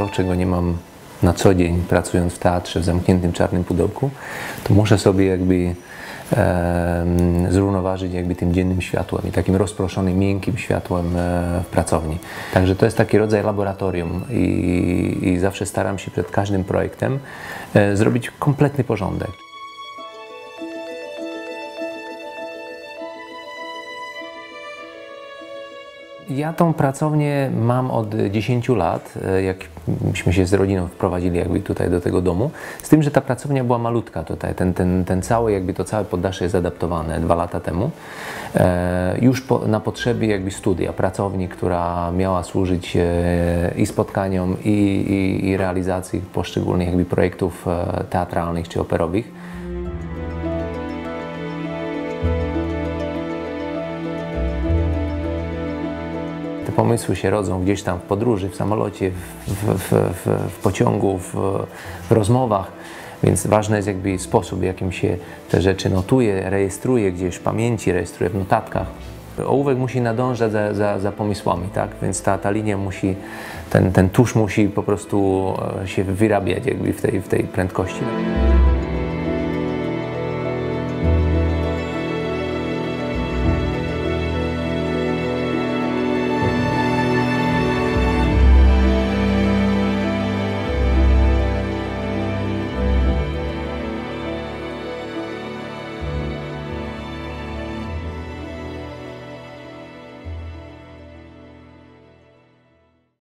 to, czego nie mam na co dzień, pracując w teatrze w zamkniętym czarnym pudełku, to muszę sobie jakby zrównoważyć jakby tym dziennym światłem i takim rozproszonym, miękkim światłem w pracowni. Także to jest taki rodzaj laboratorium i zawsze staram się przed każdym projektem zrobić kompletny porządek. Ja tą pracownię mam od 10 lat, jak myśmy się z rodziną wprowadzili jakby tutaj do tego domu, z tym, że ta pracownia była malutka tutaj, ten cały jakby to całe poddasze jest adaptowane 2 lata temu, już na potrzeby jakby studia, pracowni, która miała służyć i spotkaniom i realizacji poszczególnych jakby projektów teatralnych czy operowych. Te pomysły się rodzą gdzieś tam w podróży, w samolocie, w pociągu, w rozmowach, więc ważny jest jakby sposób, w jakim się te rzeczy notuje, rejestruje gdzieś w pamięci, rejestruje w notatkach. Ołówek musi nadążać za pomysłami, tak? Więc ta linia musi, ten tusz musi po prostu się wyrabiać jakby w tej prędkości.